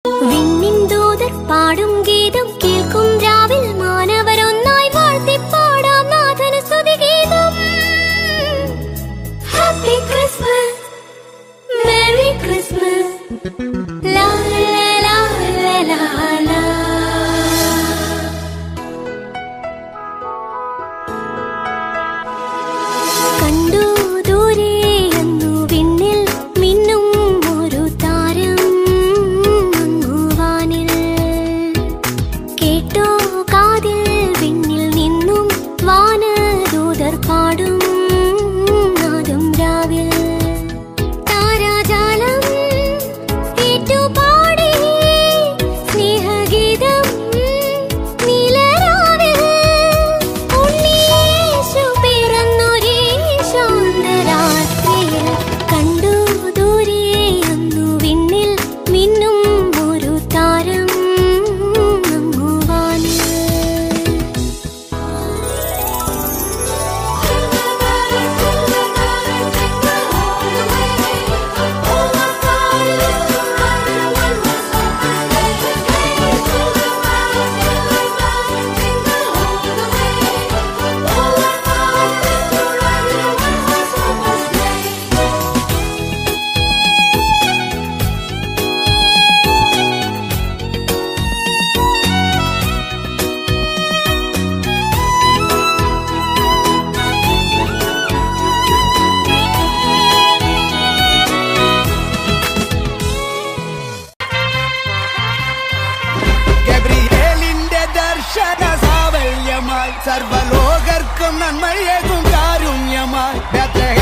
വിണ്ണിൻദൂതർ പാടും ഗീതം കേൾക്കും രാവിൽ മാനവരൊന്നായി വാഴ്ത്തിപ്പാടാം നാഥന് സ്തുതിഗീതം. ഹാപ്പി ക്രിസ്മസ്, മേരി ക്രിസ്മസ്, ലാ ലാ ലാ ലാ ലാ. കണ്ടു ദൂരെ അന്നു വിണ്ണിൽ മിന്നും ഒരു താരം, വാനിൽ കേട്ടോ കാതിൽ വിണ്ണിൽ നിന്നും വാനദൂതർ പാടും നാദം രാവിൽ. താരാജാലം ഏറ്റുപാടി സ്നേഹഗീതം നീലരാവിൽ. ഉണ്ണിയേശു പിറന്നൊരേ ശാന്തരാത്രിയിൽ കണ്ടു ദൂരെ അന്നു വിണ്ണിൽ മിന്നും ഒരു താരം, അങ്ങു വാനിൽ. ഗബ്രിയേലിന്റെ ദർശന സാവല്യമായി സർവലോകർക്കും നന്മയേകും കാരുണ്യമായി